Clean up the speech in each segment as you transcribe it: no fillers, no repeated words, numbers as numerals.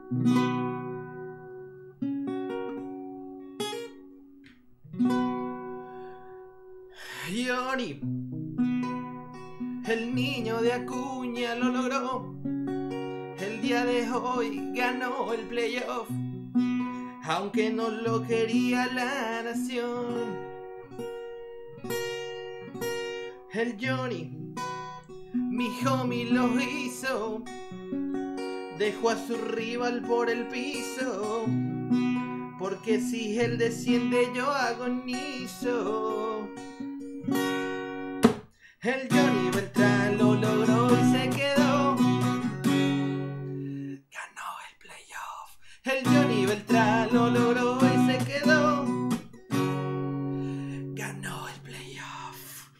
Johnny, el niño de Acuña lo logró. El día de hoy ganó el playoff, aunque no lo quería la nación. El Johnny, mi homie, lo hizo. Dejó a su rival por el piso, porque si él desciende yo agonizo. El Johnny Beltrán lo logró y se quedó. Ganó el playoff. El Johnny Beltrán lo logró y se quedó. Ganó el playoff.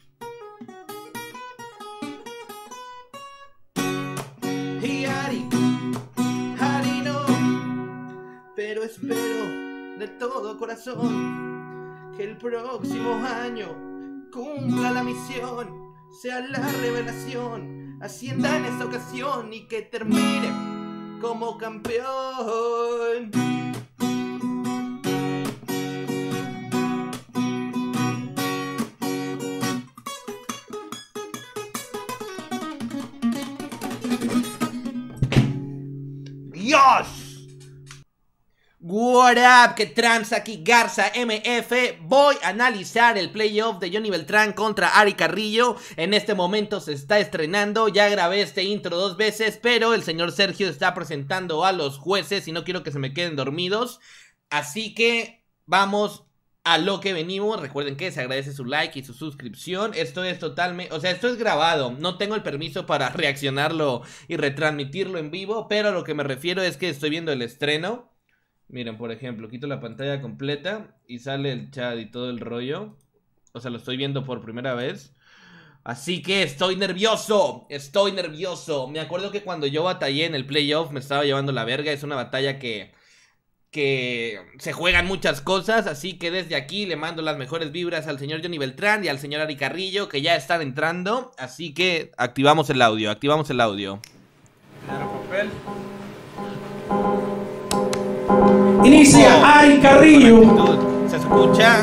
Y Ari no, pero espero de todo corazón que el próximo año cumpla la misión, sea la revelación, ascienda en esta ocasión y que termine como campeón. ¡Dios! What up, que trans, aquí Garza MF. Voy a analizar el playoff de Johnny Beltrán contra Ari Carrillo. En este momento se está estrenando. Ya grabé este intro 2 veces, pero el señor Sergio está presentando a los jueces y no quiero que se me queden dormidos. Así que vamos a lo que venimos. Recuerden que se agradece su like y su suscripción. Esto es totalmente, o sea, esto es grabado. No tengo el permiso para reaccionarlo y retransmitirlo en vivo, pero a lo que me refiero es que estoy viendo el estreno. Miren, por ejemplo, quito la pantalla completa y sale el chat y todo el rollo. O sea, lo estoy viendo por primera vez. Así que estoy nervioso. Estoy nervioso. Me acuerdo que cuando yo batallé en el playoff me estaba llevando la verga. Es una batalla que se juegan muchas cosas. Así que desde aquí le mando las mejores vibras al señor Johnny Beltrán y al señor Ari Carrillo, que ya están entrando. Así que activamos el audio. Activamos el audio. Papel. Inicia Ari Carrillo. Se escucha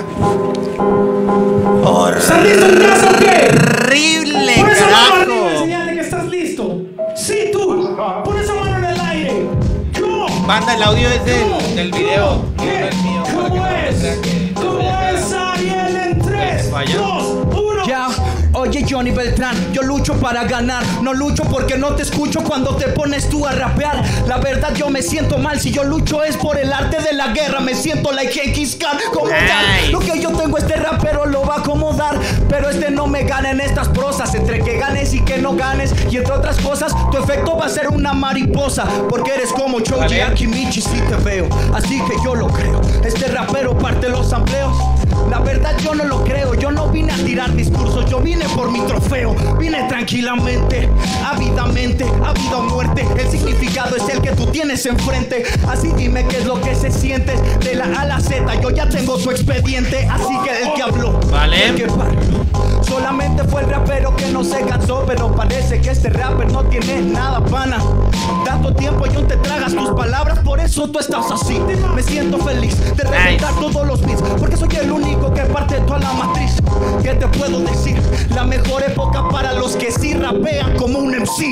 ¿Estás listo en casa o qué? horrible, Pon esa mano carajo. arriba en señal de que estás listo. Sí, tú. Pon esa mano en el aire. Yo. Banda, el audio es del video. No es mío. ¿Cómo es? ¿Cómo es, Ariel? En 3, 2, 1. Ya, oye Johnny Beltrán, yo lucho para ganar. No lucho porque no te escucho cuando te pones tú a rapear. La verdad yo me siento mal, si yo lucho es por el arte de la guerra. Me siento like Genghis Khan, como tal. Lo que yo tengo este rapero lo va a acomodar, pero este no me gana en estas prosas. Entre que ganes y que no ganes, y entre otras cosas, tu efecto va a ser una mariposa, porque eres como Choji Akimichi, si te veo, así que yo lo creo. Este rapero parte los sampleos. La verdad yo no lo creo, yo no vine a tirar discursos, yo vine por mi trofeo. Vine tranquilamente, ávidamente, a vida o muerte. El significado es el que tú tienes enfrente. Así dime qué es lo que se siente. De la A a la Z yo ya tengo tu expediente. Así que el que habló, Vale. el que parló, solamente fue el rapero que no se cansó. Pero parece que este rapper no tiene nada, pana. Tanto tiempo y aún te tragas tus palabras, por eso tú estás así. Me siento feliz de reventar todos los beats, porque soy el único que parte toda la matriz. ¿Qué te puedo decir? La mejor época para los que sí rapean como un MC.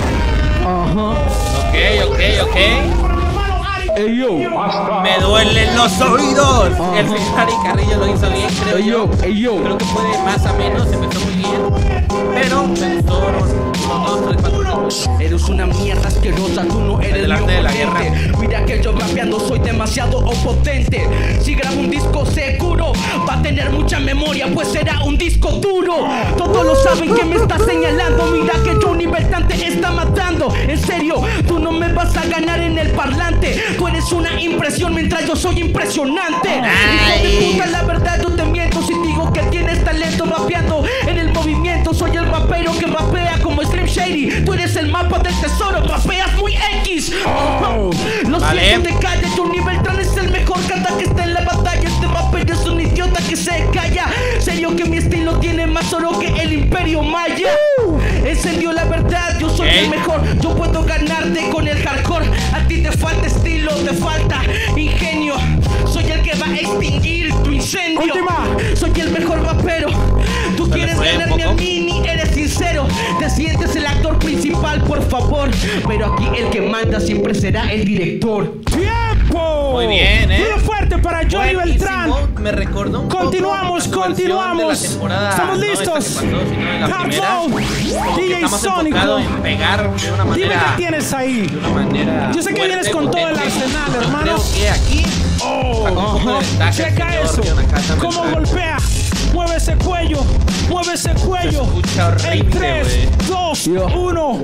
Ok. Me duelen los oídos. El señor Ari Carrillo lo hizo bien, creo yo. Creo que puede más o menos, empezó muy bien. Pero me gustó los 2, 3, 4. Eres una mierda asquerosa, tú no eres Delante de la guerra. Mira que yo rapeando soy demasiado potente. Si grabo un disco seguro, va a tener mucha memoria, pues será un disco duro. Todos lo saben que me está señalando. Mira que Johnny Beltrán te está matando. En serio, tú no me vas a ganar en el parlante. Tú eres una impresión mientras yo soy impresionante. Hijo de puta, la verdad yo te miento si digo que tienes talento rapeando en el movimiento. Soy el rapero que rapea como Slim Shady. Tú eres el mapa del tesoro, rapeas muy X. Lo siento, te callas. Johnny Beltrán es el mejor kata que está en la batalla. Este rapero es un idiota que se calla. Serio que mi estilo tiene más oro que el Imperio Maya. En serio, la verdad, yo soy el mejor. Yo puedo ganarte con el hardcore. A ti te falta estilo. pero aquí el que manda siempre será el director. ¡Tiempo! Muy bien, Ruido fuerte para Johnny Beltrán. Me recordó un Continuamos, poco a su versión de la temporada, Estamos no listos. esta que pasó, sino de la primera. Hardball, Como que DJ está más Sónico. enfocado en pegar de una Dime manera. qué tienes ahí. De una manera Yo sé que fuerte, vienes con todo el potente. arsenal, Yo hermano. Creo que aquí sacó un poco de ventaja el Checa señor eso. Jonathan Cómo Beltrán. golpea. Mueve ese cuello. Mueve ese cuello. Se escucha horrible, En 3, güey. 2, 1.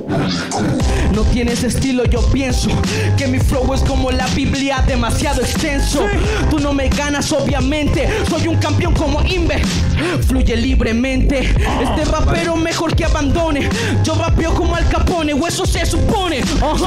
No tienes estilo, yo pienso que mi flow es como la Biblia, demasiado extenso. Sí. Tú no me ganas, obviamente. Soy un campeón como Inve. Fluye libremente. Este rapero mejor que abandone. Yo rapeo como Al Capone, o eso se supone.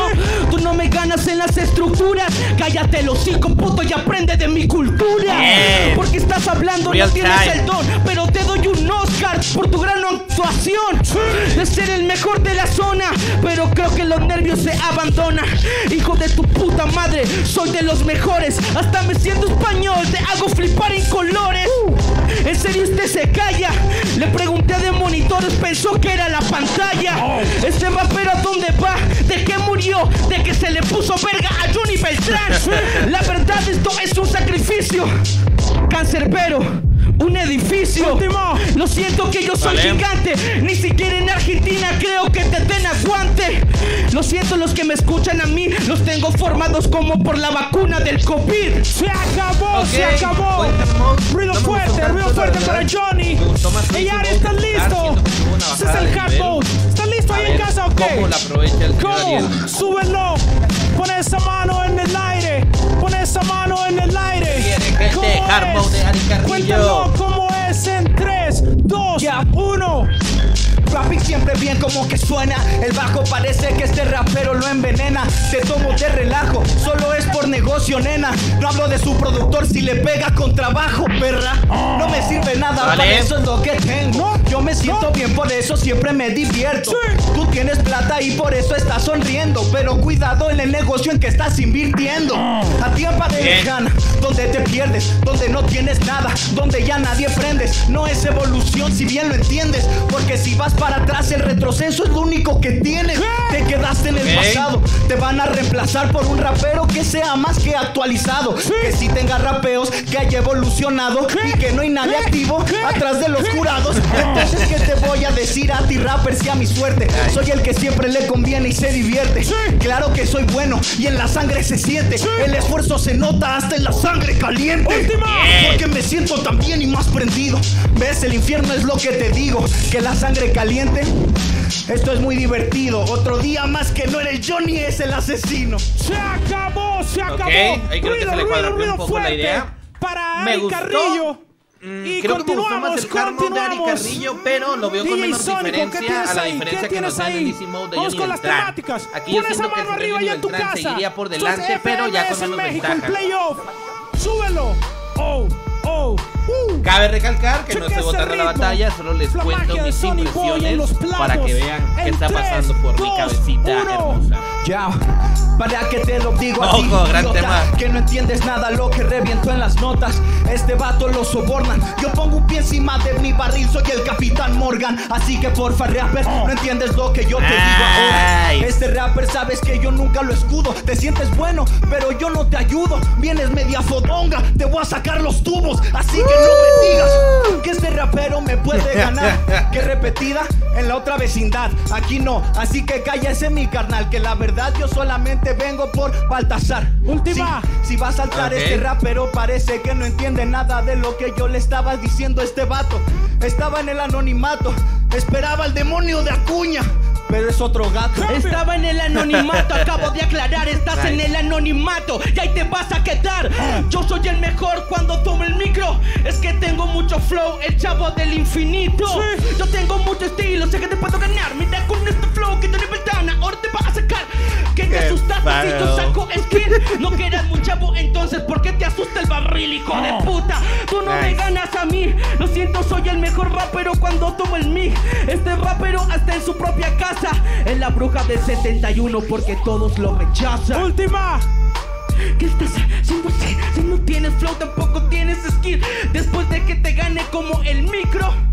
Tú no me ganas en las estructuras. Cállate los hocico, puto, y aprende de mi cultura. Bien. Porque estás hablando, Real no tienes time. el don, pero te doy un Oscar por tu gran actuación de ser el mejor de la zona, pero creo que los nervios se abandonan. Hijo de tu puta madre, soy de los mejores, hasta me siento español, te hago flipar en colores. En serio usted se calla. Le pregunté de monitores, pensó que era la pantalla. Este rapero ¿a dónde va? ¿De qué murió? De que se le puso verga a Johnny Beltrán. La verdad, esto es un sacrificio. Cancerbero, un edificio. Último. Lo siento que yo soy Vale. gigante. Ni siquiera en Argentina creo que te den aguante. Lo siento, los que me escuchan a mí los tengo formados como por la vacuna del COVID. Se acabó, Ok, se acabó. cuéntanos. Ruido No me fuerte, gustó ruido tanto, fuerte la para verdad. Johnny. Me gustó más Y ahora Easy está Mode. listo. Siento que tuvo una Ese es bajada el de hard nivel. mode. ¿Estás listo A ahí en ver, casa o qué? ¿cómo la aprovecha el señor Ariel? ¿Cómo? Súbelo. Pon esa mano en el aire. Pon esa mano en el aire. Viene gente, ¿Cómo hard mode de Ari Carrillo. Cuéntalo cómo es en 3, 2, 1. Rapid siempre bien como que suena. El bajo parece que este rapero lo envenena. Te tomo de relajo, solo es por negocio, nena. No hablo de su productor si le pega con trabajo, perra. No me sirve nada, Vale. para eso es lo que tengo. Yo me siento bien, por eso siempre me divierto. Sí. Tú tienes plata y por eso estás sonriendo, pero cuidado en el negocio en que estás invirtiendo. A tiempo de gana, donde te pierdes, donde no tienes nada, donde ya nadie prendes. No es evolución si bien lo entiendes, porque si vas para atrás el retroceso es lo único que tienes. Te quedaste en el pasado, te van a reemplazar por un rapero que sea más que actualizado, que sí tenga rapeos, que haya evolucionado y que no hay nadie activo atrás de los jurados. Entonces, ¿qué te voy a decir a ti, rapper? Si a mi suerte soy el que siempre le conviene y se divierte. Claro que soy bueno y en la sangre se siente. El esfuerzo se nota hasta en la sangre caliente. Porque me siento tan bien y más prendido. ¿Ves? El infierno es lo que te digo, que la sangre caliente. Esto es muy divertido. Otro día más que no eres Johnny, es el asesino. Se acabó, se acabó. ahí creo que se le cuadra un poco la idea. Para Me Ari gustó. Carrillo. Y Creo que me gustó más el hard mode de Ari continuamos. Carrillo, pero lo veo con DJ menor Sónico, ¿qué diferencia tienes a la ahí? diferencia ¿Qué que nos tienes da en el ahí? Easy Mode de Vamos Johnny con las Beltrán. temáticas. Aquí yo Pon esa siento que el mano señor arriba Johnny ya en tu Beltrán casa. seguiría por Esto es delante, pero ya con FMS menos México en ventaja. playoff. Súbelo. Oh, oh. Cabe recalcar que no Checa estoy ese botando la ritmo. batalla, solo les La cuento magia de mis Sonny Boy en los impresiones para que platos. vean qué En está 3, pasando por mi 2, cabecita 1. hermosa. Ya, para que te lo digo a ti, Ojo, gran idiota, tema. que no entiendes nada lo que reviento en las notas. Este vato lo sobornan. Yo pongo un pie encima de mi barril, soy el Capitán Morgan. Así que porfa, rapper, no entiendes lo que yo te digo ahora. Ay. Este rapper sabes que yo nunca lo escudo. Te sientes bueno, pero yo no te ayudo. Vienes media fodonga, te voy a sacar los tubos. Así que no me digas que este rapero me puede ganar. Que repetida en la otra vecindad. Aquí no, así que cállese mi carnal, que la verdad yo solamente vengo por Baltasar. Última. Si va a saltar Ok. este rapero parece que no entiende nada de lo que yo le estaba diciendo a este vato. Estaba en el anonimato, esperaba al demonio de Acuña, pero es otro gato. Estaba en el anonimato, acabo de aclarar, estás en el anonimato y ahí te vas a quedar. Yo soy el mejor cuando tomo el micro, es que tengo mucho flow, el chavo del infinito. Yo tengo mucho estilo, sé que te puedo ganar. Mira con este flow que Johnny Beltrán ahora te va a sacar. Que te asustaste si tu saco skin. No que eras muy chavo, entonces ¿por qué te asusta el barril, hijo de puta? Tú no me ganas a mí, lo siento, soy el mejor rapero cuando tomo el mic. Este rapero hasta en su propia casa es la bruja del 71 porque todos lo rechazan. Última. ¿Qué estás haciendo así? Si no tienes flow tampoco tienes skill. Después de que te gane como el micro,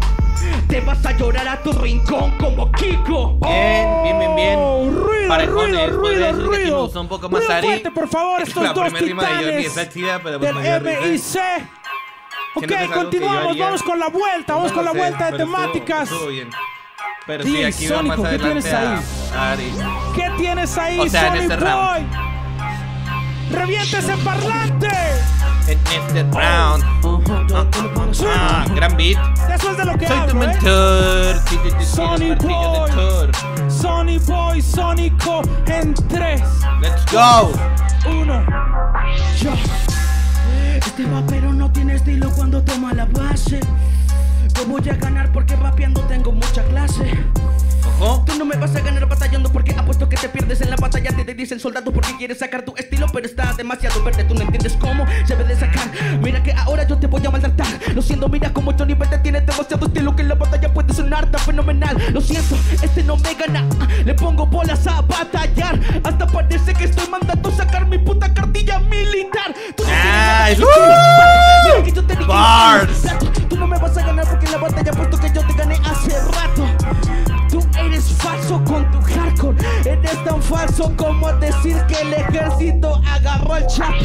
Te vas a llorar a tu rincón como Kiko. Bien. Ruido, Parejones, ruido, podría ruido, decir que aquí me ruido. gustó un poco más Ruido Ari. fuerte, por favor, estos La dos primera rima de Johnny titanes está chida, pero pues del me dio risa. MIC. Ok, Siento que es algo que yo continuamos, haría. vamos con la vuelta, vamos No con lo la sé, vuelta de pero temáticas. estuvo bien. Pero DJ sí, aquí veo más Sónico, ¿qué tienes adelante a Ari. ¿Qué tienes ahí, O sea, en Sonic este Boy? round. ¡Revienta ese parlante! En este round. Gran beat. Eso es de lo que Soy tu hablo, mentor. Sí, Sonic martillo de Boy. Thor. Sonic Boy, Sónico en 3, Let's go. 1. Yo. Este rapero no tiene estilo cuando toma la base. Yo voy a ganar porque rapeando tengo mucha clase. Ojo. Tú no me vas a ganar batallando porque apuesto que te pierdes en la batalla. Te dicen soldado porque quieres sacar tu estilo, pero está demasiado verde. Tú no entiendes cómo se debe de sacar. Mira que ahora yo te voy a maltratar. Lo siento, mira como Johnny Verde tiene demasiado estilo que en la batalla puede sonar tan fenomenal. Lo siento, este no me gana. Le pongo bolas a batallar. Hasta parece que estoy mandando sacar mi puta cartilla militar. Tú no Nice. Mira que yo te dije Bars. tú no me vas a ganar porque en la batalla puesto que yo te gané hace rato. Tú eres falso con tu hardcore. Eres tan falso como decir que el ejército agarró el chat.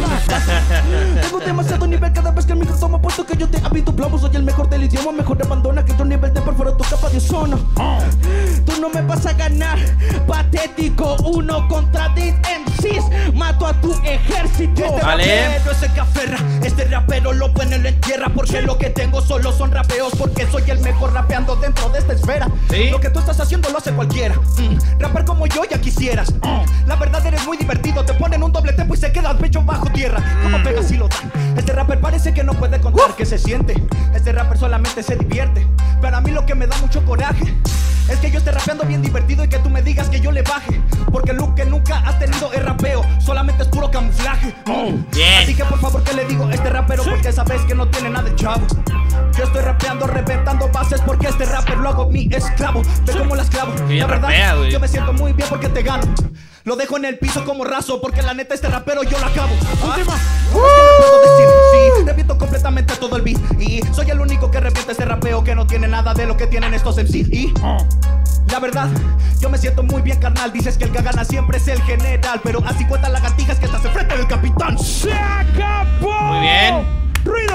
Tengo demasiado nivel cada vez que el micro toma, puesto que yo te habito plavo. Soy el mejor del idioma, mejor abandona que yo nivel te perforo tu capa de ozono. Tú no me vas a ganar, patético. 1 contra 10 MCs, mato a tu ejército. Vale. Rapero ese que aferra, este rapero lo pone en tierra. Porque lo que tengo solo son rapeos, porque soy el mejor rapeando dentro de esta esfera. ¿Sí? Lo que tú estás haciendo lo hace cualquiera. Rapper como yo ya quisieras. La verdad eres muy divertido, te ponen un doble tempo y se queda el pecho bajo tierra. Como pegas y lo dan. Este rapper parece que no puede contar qué se siente. Este rapper solamente se divierte. Pero a mí lo que me da mucho coraje es que yo esté rapeando bien divertido y que tú me digas que yo le baje. Porque lo que nunca has tenido es rapeo, solamente es puro camuflaje. Bien. Así que por favor que le digo a este rapero, porque sabes que no tiene nada de chavo. Yo estoy rapeando, reventando bases porque este rapper lo hago mi esclavo. Ve como la esclavo. Qué bien La verdad, rapea, güey. yo me siento muy bien porque te gano. Lo dejo en el piso como raso porque la neta este rapero yo lo acabo. Última. ¿Qué le puedo decir? Sí, reviento completamente todo el beat. Y soy el único que revienta este rapeo que no tiene nada de lo que tienen estos MCs. Y la verdad, yo me siento muy bien, carnal. Dices que el que gana siempre es el general, pero así cuentan lagartijas que estás enfrente del capitán. ¡Se acabó! Muy bien. Ruido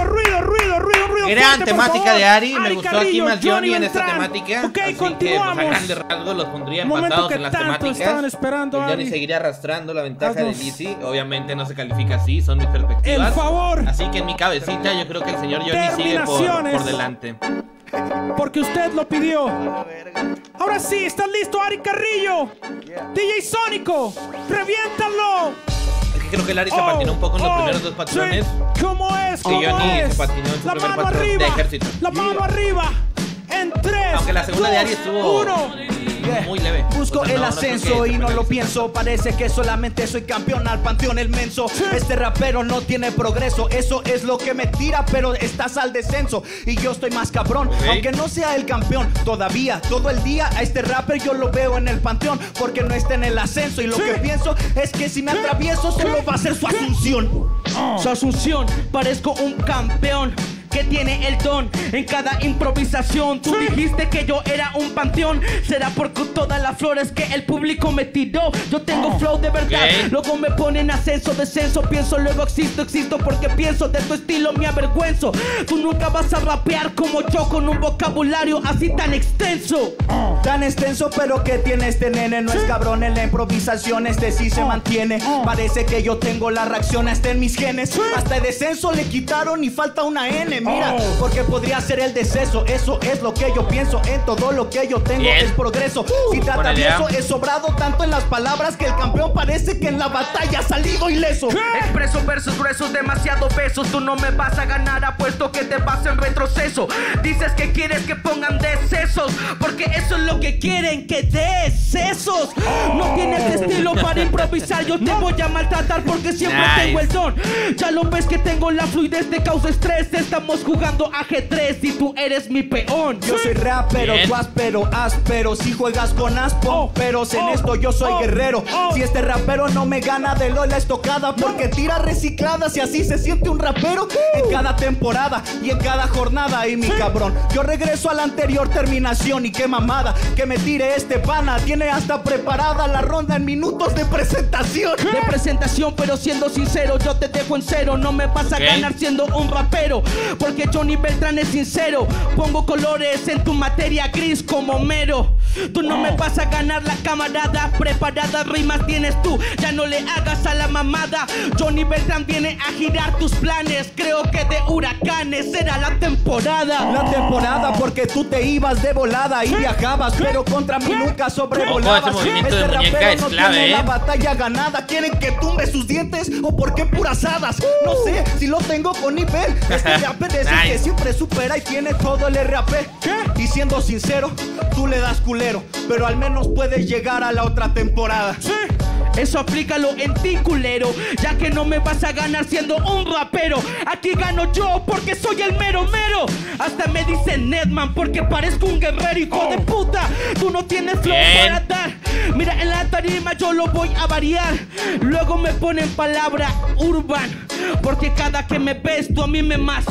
Gran fuerte, por temática favor. de Ari. Me gustó aquí Carrillo, más Johnny en Beltrán. esta temática. Ok, así continuamos. que pues, a grandes rasgos los pondría Momento empatados que en las tanto temáticas. estaban esperando, El Johnny Ari. seguiría arrastrando la ventaja Haznos de Lizzy. Obviamente no se califica así, son mis perspectivas. El favor. Así que en mi cabecita yo creo que el señor Johnny sigue por Terminaciones. delante. Porque usted lo pidió. Ahora sí, ¿estás listo, Ari Carrillo? DJ Sónico, reviéntalo. Es que creo que el Ari se patinó un poco en los primeros dos patrones. Sí. ¿Cómo es? Y ¿Cómo Johnny es? se patinó en su La primer mano patrón arriba. de ejército. La mano arriba. En 3. Aunque la segunda de Ari estuvo 1. muy leve. Busco O sea, el no creo ascenso que y no lo penalice. pienso. Parece que solamente soy campeón al panteón el menso. Este rapero no tiene progreso. Eso es lo que me tira, pero estás al descenso. Y yo estoy más cabrón, aunque no sea el campeón. Todavía, todo el día, a este rapper yo lo veo en el panteón, porque no está en el ascenso. Y lo que pienso es que si me atravieso solo va a ser su asunción. Su asunción, parezco un campeón que tiene el don en cada improvisación. Tú dijiste que yo era un panteón. Será porque todas las flores que el público me tiró. Yo tengo flow de verdad. Luego me ponen ascenso, descenso. Pienso, luego existo porque pienso. De tu estilo me avergüenzo. Tú nunca vas a rapear como yo con un vocabulario así tan extenso. Tan extenso, pero que tiene este nene. No es cabrón en la improvisación, este sí se mantiene. Parece que yo tengo la reacción hasta en mis genes. Hasta el descenso le quitaron y falta una N. Mira, porque podría ser el deceso. Eso es lo que yo pienso. En todo lo que yo tengo es progreso. Si te atravieso, he sobrado tanto en las palabras que el campeón parece que en la batalla ha salido ileso. Expreso versos gruesos, demasiado pesos. Tú no me vas a ganar, apuesto que te vas en retroceso. Dices que quieres que pongan decesos, porque eso es lo que quieren, que decesos. No tienes estilo para improvisar. Yo te voy a maltratar porque siempre tengo el don. Ya lo ves que tengo la fluidez, te causa estrés. Estamos Estamos jugando ajedrez y tú eres mi peón. Yo soy rapero, Bien. tú áspero. Si juegas con aspo, pero en esto yo soy guerrero. Si este rapero no me gana de LOL la estocada, porque tira recicladas y así se siente un rapero en cada temporada y en cada jornada. Y mi cabrón, yo regreso a la anterior terminación. Y qué mamada que me tire este pana. Tiene hasta preparada la ronda en minutos de presentación. De presentación, pero siendo sincero, yo te dejo en cero. No me vas a ganar siendo un rapero, porque Johnny Beltrán es sincero. Pongo colores en tu materia gris como mero. Tú no me vas a ganar la camarada. Preparadas rimas tienes tú, ya no le hagas a la mamada. Johnny Beltrán viene a girar tus planes. Creo que de huracanes será la temporada. La temporada porque tú te ibas de volada y viajabas, pero contra mí nunca sobrevolabas. Ojo, ese movimiento de muñeca rapero es no clave, tiene la batalla ganada. ¿Quieren que tumbe sus dientes o por qué puras hadas? No sé si lo tengo con nivel. Este rapper es el que siempre supera y tiene todo el RAP. Y siendo sincero, tú le das culero, pero al menos puedes llegar a la otra temporada. Eso aplícalo en ti, culero, ya que no me vas a ganar siendo un rapero. Aquí gano yo porque soy el mero mero. Hasta me dicen Nedman porque parezco un guerrero, hijo de puta. Tú no tienes flow para dar. Mira, en la tarima yo lo voy a variar. Luego me ponen palabra urban, porque cada que me ves tú a mí me más.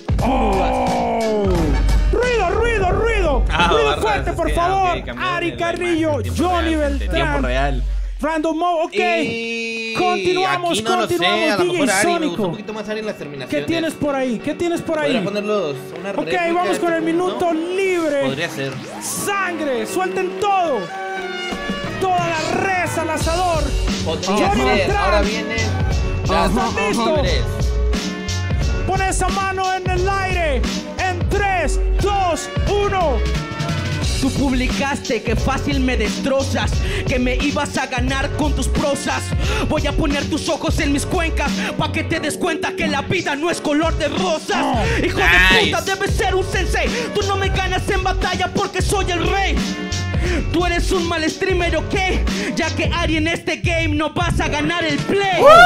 Ruido barras, fuerte, por favor. Ari Carrillo, Johnny Tiempo Beltrán. real. Random Mode, ok. Y Continuamos, aquí no lo sé, a lo DJ mejor Ari, me gustó Sónico. un poquito más Ari en las terminaciones. ¿Qué tienes por ahí? Podría ponerlos una Ok, réplica vamos de con este el minuto punto. libre. Podría ser. Sangre, suelten todo. Toda la res al asador. Podría Johnny ser. Beltrán. Ahora vienen las listo. libres. Pon esa mano en el aire. En 3, 2, 1. Tú publicaste que fácil me destrozas, que me ibas a ganar con tus prosas. Voy a poner tus ojos en mis cuencas pa' que te des cuenta que la vida no es color de rosas. Hijo de puta, debes ser un sensei. Tú no me ganas en batalla porque soy el rey. Tú eres un mal streamer, ¿ok? Ya que Ari en este game no vas a ganar el play. Un 4,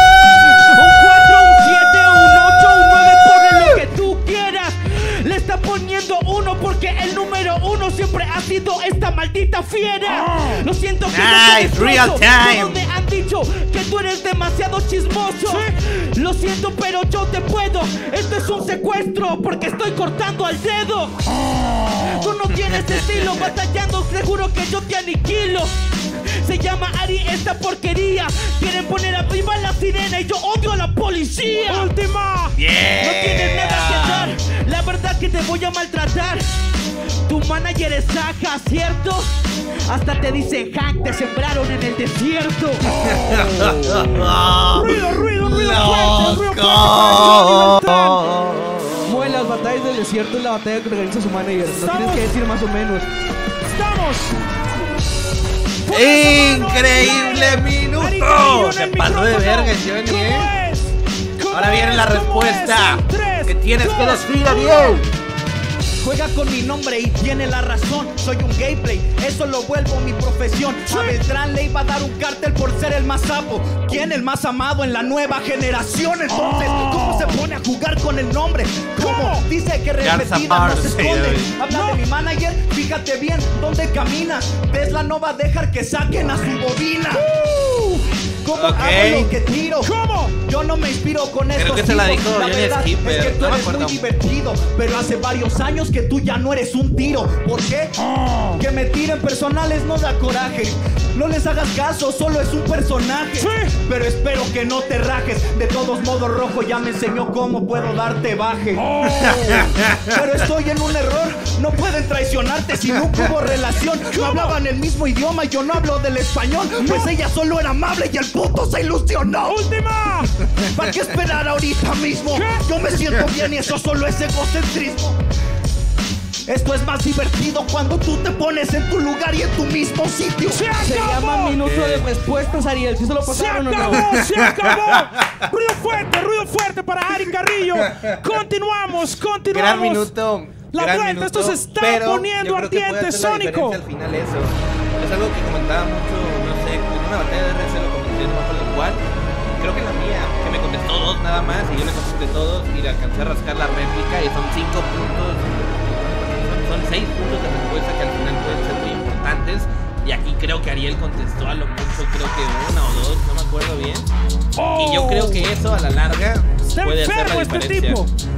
un 7, un 8, un 9, ponle lo que tú quieras. Le está poniendo 1 porque el número 1 siempre ha sido esta maldita fiera. Lo siento que Nice, no real time. Todos me han dicho que tú eres demasiado chismoso. Lo siento, pero yo te puedo. Esto es un secuestro porque estoy cortando al dedo. Tú no tienes estilo, batallando seguro que yo te aniquilo. Se llama Ari esta porquería. Quieren poner arriba la sirena y yo odio a la policía. Última. No tienes nada que dar, la verdad que te voy a maltratar. Tu manager es Saja, ¿cierto? Hasta te dicen Hank, te sembraron en el desierto. Ruido fuerte para Johnny Beltrán. Mueve las batallas del desierto y la batalla que organiza su manager. No tienes que decir más o menos. Estamos. Pon esa mano Increíble en el aire. minuto. Ari Carrillo en Se el pasó de micrófono. verga, Johnny, ¿Cómo es? ¿Cómo Ahora viene es? la ¿Cómo respuesta es? 3, que tienes que 2, decir, 1. Ariel. Juega con mi nombre y tiene la razón. Soy un gameplay, eso lo vuelvo mi profesión. A Beltrán le iba a dar un cártel por ser el más sapo. ¿Quién el más amado en la nueva generación? Entonces, ¿cómo se pone a jugar con el nombre? ¿Cómo? Dice que repetida no se esconde. Habla de mi manager, fíjate bien dónde camina. Tesla no va a dejar que saquen a su bobina. ¿Cómo hago lo que tiro? ¿Cómo? Yo no me inspiro con Creo estos que se la tipos. dijo Johnny verdad Skipper, es que tú no me eres acuerdo. muy divertido, pero hace varios años que tú ya no eres un tiro. ¿Por qué? Que me tiren personales no da coraje. No les hagas caso, solo es un personaje. Pero espero que no te rajes. De todos modos, Rojo ya me enseñó cómo puedo darte baje. Pero estoy en un error. No pueden traicionarte si nunca hubo relación. No hablaban el mismo idioma y yo no hablo del español. Pues ella solo era amable y el puto se ilusionó. ¡Última! ¿Para qué esperar ahorita mismo? Yo me siento bien y eso solo es egocentrismo. Esto es más divertido cuando tú te pones en tu lugar y en tu mismo sitio. ¡Se acabó! minuto de respuestas, Ariel. ¿Sí se lo ¡Se acabó! ¡Se acabó! Ruido fuerte para Ari Carrillo. Continuamos. Gran minuto. La gran vuelta, minuto, esto se está pero poniendo yo creo que puede ardiente, hacer la Sónico. diferencia al final eso. Es algo que comentaba mucho, no sé, en una batalla de RC lo comenté, no me acuerdo cuál. creo que la mía, que me contestó 2 nada más y yo le contesté todos y le alcancé a rascar la réplica y son 5 puntos, son 6 puntos de respuesta que al final pueden ser muy importantes. Y aquí creo que Ariel contestó a lo mucho, creo que 1 o 2, no me acuerdo bien. Y yo creo que eso a la larga puede hacer la diferencia.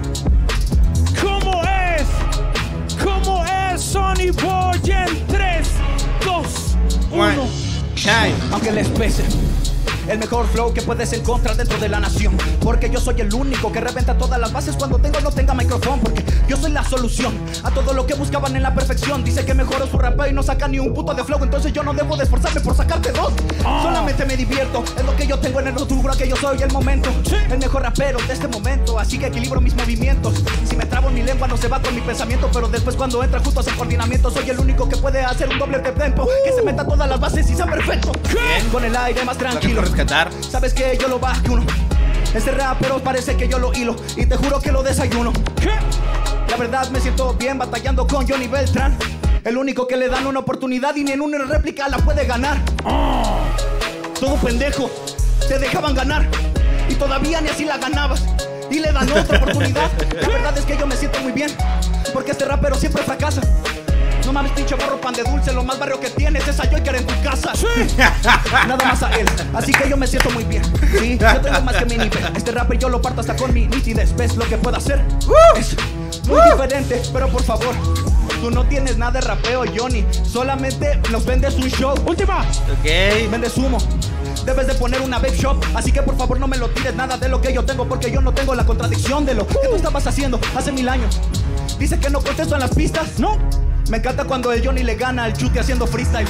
¿Cómo es? ¿Cómo es Sonny Boy en 3, 2, 1? Aunque les pese, el mejor flow que puedes encontrar dentro de la nación. Porque yo soy el único que reventa todas las bases cuando no tenga micrófono. Porque yo soy la solución a todo lo que buscaban en la perfección. Dice que mejoró su rapeo y no saca ni un puto de flow. Entonces yo no debo de esforzarme por sacarte 2. Solamente me divierto, es lo que yo tengo en el rostro, que yo soy el momento. El mejor rapero de este momento, así que equilibro mis movimientos. Si me trabo en mi lengua no se va con mi pensamiento, pero después cuando entra justo en coordinamiento, soy el único que puede hacer un doble de tempo, que se meta todas las bases y sea perfecto. Con el aire más tranquilo. Sabes que yo lo vacuno. Este rapero parece que yo lo hilo y te juro que lo desayuno. La verdad me siento bien batallando con Johnny Beltrán, el único que le dan una oportunidad y ni en una réplica la puede ganar. Todo pendejo, te dejaban ganar y todavía ni así la ganabas y le dan otra oportunidad. La verdad es que yo me siento muy bien porque este rapero siempre fracasa. No mames, pinche morro, pan de dulce, lo más barrio que tienes es a Joker en tu casa. Nada más a él, así que yo me siento muy bien. Sí, yo tengo más que mi nivel. Este rapper yo lo parto hasta con mi nitidez. ¿Ves lo que puedo hacer? Es muy diferente, pero por favor, tú no tienes nada de rapeo, Johnny. Solamente nos vendes un show. Última. Vendes humo. Debes de poner una vape shop, así que por favor no me lo tires nada de lo que yo tengo, porque yo no tengo la contradicción de lo que tú estabas haciendo hace 1000 años. Dice que no contesto en las pistas. No. Me encanta cuando el Johnny le gana al Chute haciendo freestyle.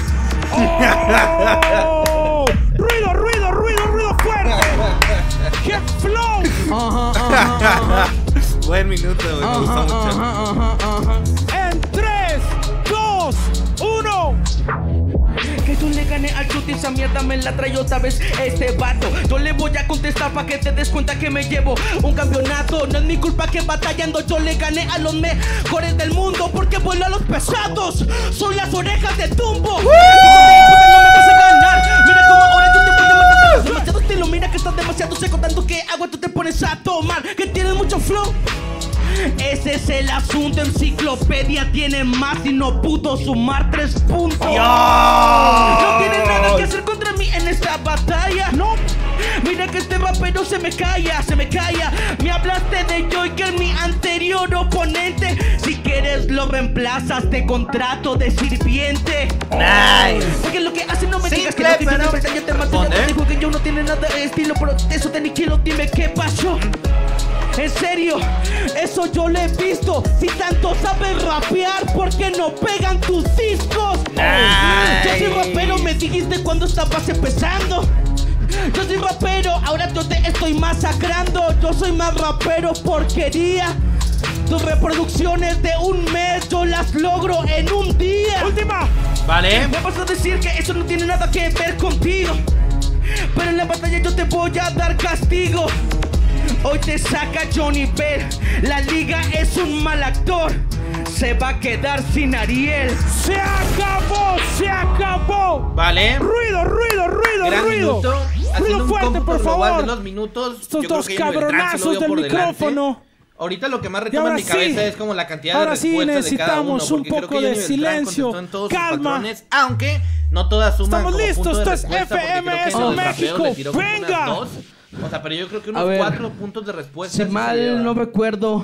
¡Oh! ¡Ruido, ruido, ruido, ruido fuerte! ¡Qué flow! Buen minuto, güey, me gustó mucho. En 3, 2, 1. Que yo le gané al Chute y esa mierda me la trae otra vez este vato. Yo le voy a contestar pa' que te des cuenta que me llevo un campeonato. No es mi culpa que batallando yo le gané a los mejores del mundo, porque vuelo a los pesados. Son las orejas de Dumbo. No me vas a ganar. Mira cómo ahora yo te voy a matar. Demasiado estilo, mira que estás demasiado seco. Tanto que agua tú te pones a tomar, que tienes mucho flow. Ese es el asunto, enciclopedia tiene más y no pudo sumar 3 puntos. No tienes nada que hacer contra mí en esta batalla. No. Mira que este rapero se me calla. Me hablaste de Joker, mi anterior oponente. Si quieres lo reemplazas, te contrato de sirviente. Nice. Porque lo que hace no me digas que lo que tienes verdad. Yo te mato, te digo que yo no tiene nada de estilo, pero eso te aniquilo, dime qué pasó. En serio, eso yo lo he visto. Si tanto sabes rapear, ¿por qué no pegan tus discos? Nice. Yo soy rapero, me dijiste cuando estabas empezando. Yo soy rapero, ahora yo te estoy masacrando. Yo soy más rapero, porquería. Tus reproducciones de un mes yo las logro en un día. Última. Vale. Me vas a decir que eso no tiene nada que ver contigo, pero en la batalla yo te voy a dar castigo. Hoy te saca Johnny Bell, la liga es un mal actor. Se va a quedar sin Ariel. Se acabó, se acabó. Vale. Ruido, ruido, ruido, Gran ruido. minuto. Haciendo Ruido un fuerte, cómputo por global favor. de los minutos. Estos yo creo dos que Johnny Beltrán se lo cabronazos dio del por delante. micrófono. Ahorita lo que más Y retoma en ahora mi cabeza sí. es como la cantidad de Ahora sí respuestas de cada uno. necesitamos un Porque creo poco que de Johnny Beltrán silencio. contestó en todos sus Calma. patrones, aunque no todas suman Estamos como listos, punto de esto es respuesta, porque creo que FMS los rapeos México. le tiró como unas ¡Venga! 2. O sea, pero yo creo que A unos ver. 4 puntos de respuesta. Si sí se mal lleva. no recuerdo,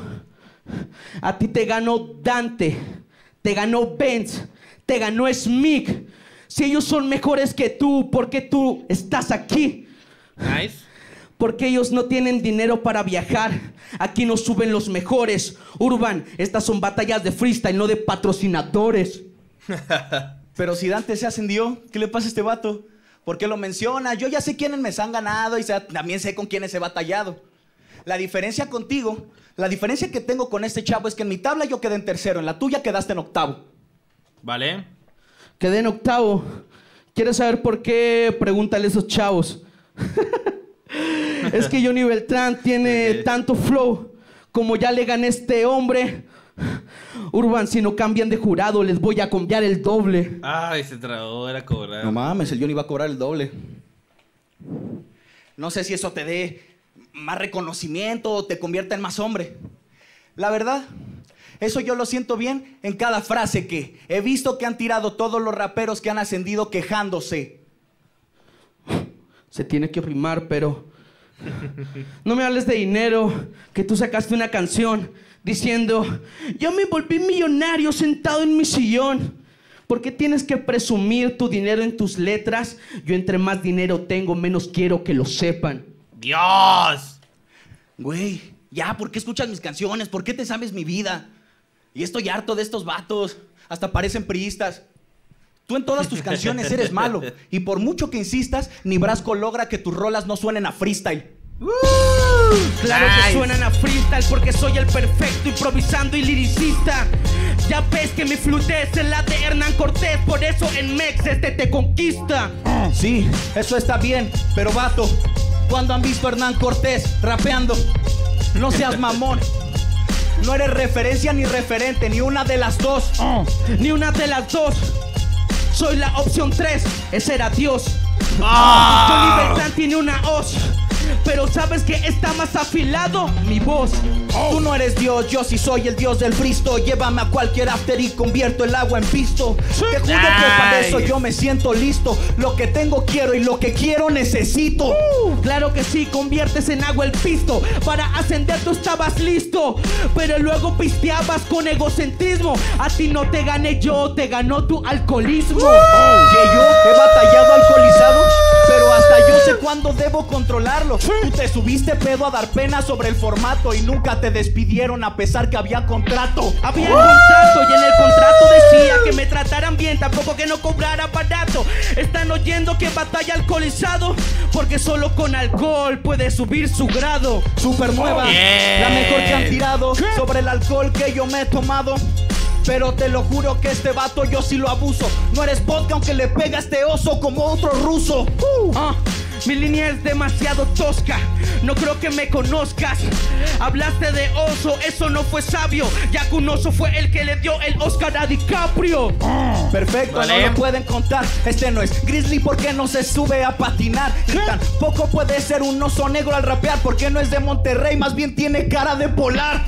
a ti te ganó Dante, te ganó Benz, te ganó Smig. Si ellos son mejores que tú, ¿por qué tú estás aquí? Nice. Porque ellos no tienen dinero para viajar. Aquí no suben los mejores. Urban, estas son batallas de freestyle, no de patrocinadores. Pero si Dante se ascendió, ¿qué le pasa a este vato? ¿Por qué lo menciona? Yo ya sé quiénes me han ganado y también sé con quiénes he batallado. La diferencia contigo, la diferencia que tengo con este chavo es que en mi tabla yo quedé en tercero, en la tuya quedaste en octavo. Vale. Quedé en octavo. ¿Quieres saber por qué? Pregúntale a esos chavos. Es que Johnny Beltrán tiene tanto flow. Como ya le gané a este hombre. Urban, si no cambian de jurado, les voy a cambiar el doble. Ay, se tragó, era cobrar. No mames, el Johnny va a cobrar el doble. No sé si eso te dé más reconocimiento o te convierta en más hombre. La verdad, eso yo lo siento bien en cada frase que he visto que han tirado todos los raperos que han ascendido quejándose. Se tiene que rimar, pero no me hables de dinero, que tú sacaste una canción diciendo: yo me volví millonario sentado en mi sillón. ¿Por qué tienes que presumir tu dinero en tus letras? Yo entre más dinero tengo, menos quiero que lo sepan. ¡Dios! Güey, ya, ¿por qué escuchas mis canciones? ¿Por qué te sabes mi vida? Y estoy harto de estos vatos. Hasta parecen priistas. Tú en todas tus canciones eres malo. Y por mucho que insistas, ni Brasco logra que tus rolas no suenen a freestyle. Claro que suenan a freestyle porque soy el perfecto improvisando y liricista. Ya ves que mi fluidez es la de Hernán Cortés, por eso en Mex te conquista. Sí, eso está bien, pero vato, ¿cuándo han visto a Hernán Cortés rapeando? No seas mamón. No eres referencia ni referente, ni una de las dos. Ni una de las dos. Soy la opción 3, ese era Dios. ¡Ah! Johnny Beltrán tiene una hoz, pero ¿sabes qué está más afilado? Mi voz. Tú no eres Dios, yo sí soy el Dios del fristo. Llévame a cualquier after y convierto el agua en pisto. Te juro que para eso yo me siento listo. Lo que tengo quiero y lo que quiero necesito. Claro que sí, conviertes en agua el pisto. Para ascender tú estabas listo, pero luego pisteabas con egocentrismo. A ti no te gané yo, te ganó tu alcoholismo. Que yo he batallado alcoholizado, pero hasta yo sé cuándo debo controlarlo. Tú te subiste pedo a dar pena sobre el formato y nunca te despidieron a pesar que había contrato. Había contrato y en el contrato decía que me trataran bien, tampoco que no cobrara barato. Están oyendo que batalla alcoholizado, porque solo con alcohol puede subir su grado. Super nueva, la mejor que han tirado sobre el alcohol que yo me he tomado. Pero te lo juro que este vato yo sí lo abuso. No eres vodka aunque le pega a este oso como otro ruso. Mi línea es demasiado tosca, no creo que me conozcas. Hablaste de oso, eso no fue sabio, ya que un oso fue el que le dio el Oscar a DiCaprio. Perfecto, vale. No lo pueden contar. Este no es Grizzly porque no se sube a patinar. Y tampoco puede ser un oso negro al rapear porque no es de Monterrey, más bien tiene cara de polar.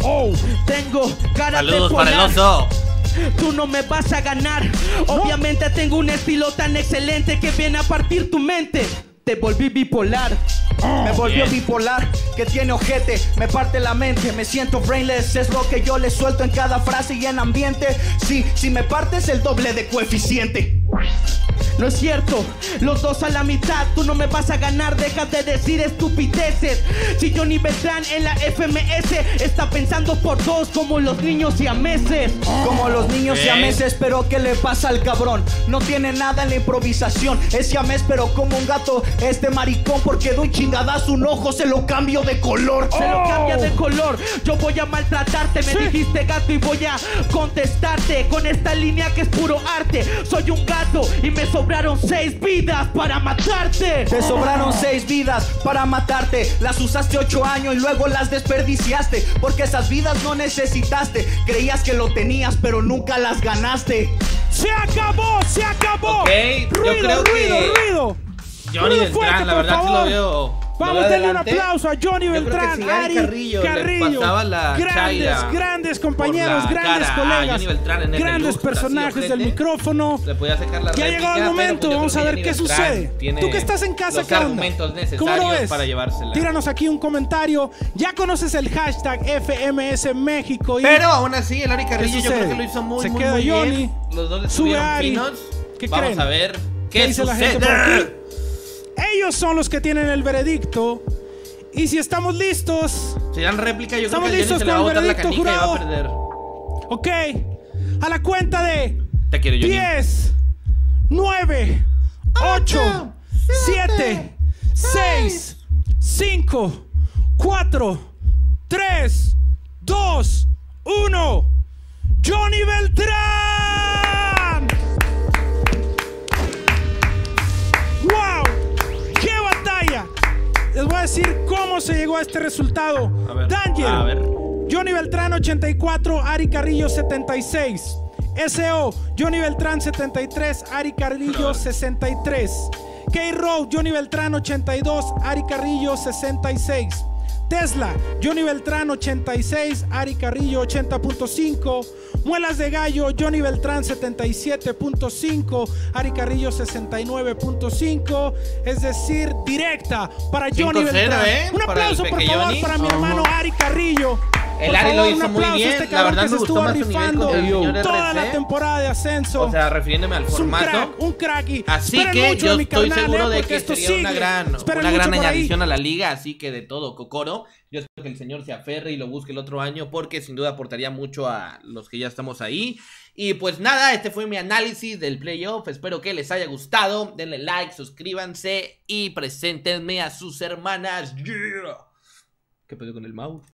Tengo cara Saludos de polar. para el oso. Tú no me vas a ganar. Obviamente tengo un estilo tan excelente que viene a partir tu mente. Te volví bipolar. Me volvió bipolar, que tiene ojete, me parte la mente, me siento brainless, es lo que yo le suelto en cada frase y en ambiente. Sí, si me partes el doble de coeficiente. No es cierto, los dos a la mitad, tú no me vas a ganar, deja de decir estupideces. Si Johnny Beltrán en la FMS está pensando por dos como los niños siameses. Como los niños siameses, pero ¿qué le pasa al cabrón? No tiene nada en la improvisación, es siamés pero como un gato este maricón, porque de un chingadazo un ojo se lo cambio de color. Se lo cambia de color, yo voy a maltratarte, me dijiste gato y voy a contestarte con esta línea que es puro arte. Soy un gato y me sobraron 6 vidas para matarte. Te sobraron 6 vidas para matarte. Las usaste 8 años y luego las desperdiciaste, porque esas vidas no necesitaste. Creías que lo tenías pero nunca las ganaste. ¡Se acabó! ¡Se acabó! Okay, ruido, ruido. Johnny Beltrán, la verdad que lo veo. Vamos a darle un aplauso a Johnny Beltrán, si Ari Carrillo, grandes compañeros, grandes colegas, grandes personajes del micrófono. Ya ha llegado el momento, vamos a ver qué sucede. Tú que estás en casa, ¿qué onda? ¿Cómo lo ves? Tíranos aquí un comentario. Ya conoces el hashtag FMS México. Pero aún así, el Ari Carrillo yo creo que lo hizo muy Johnny, bien. Los dos sube Ari. Vamos a ver qué dice la gente por aquí. Ellos son los que tienen el veredicto. Y si estamos listos, si dan réplica, yo creo que Johnny se le va a botar la canica y va a perder. Ok, a la cuenta de te quiero, Johnny. 10, 9, 8, 7, 6, 5, 4, 3, 2, 1. Johnny Beltrán. ¡Wow! ¡Qué batalla! Les voy a decir cómo se llegó a este resultado. Danger, Johnny Beltrán 84, Ari Carrillo 76. SO, Johnny Beltrán 73, Ari Carrillo 63. K-Road, Johnny Beltrán 82, Ari Carrillo 66. Tesla, Johnny Beltrán 86, Ari Carrillo 80.5. Muelas de Gallo, Johnny Beltrán 77.5, Ari Carrillo 69.5. Es decir, directa para Johnny Beltrán. Un aplauso por favor para mi hermano Ari Carrillo. El Ari lo hizo muy bien, la verdad me gustó más su nivel con el señor toda la temporada de ascenso. O sea, refiriéndome al formato. Un crack. Así que yo estoy seguro de que sería una gran añadición a la liga, así que de todo, Cocoro. Yo espero que el señor se aferre y lo busque el otro año, porque sin duda aportaría mucho a los que ya estamos ahí. Y pues nada, este fue mi análisis del playoff. Espero que les haya gustado. Denle like, suscríbanse y preséntenme a sus hermanas. Yeah. ¿Qué pasó con el mouse?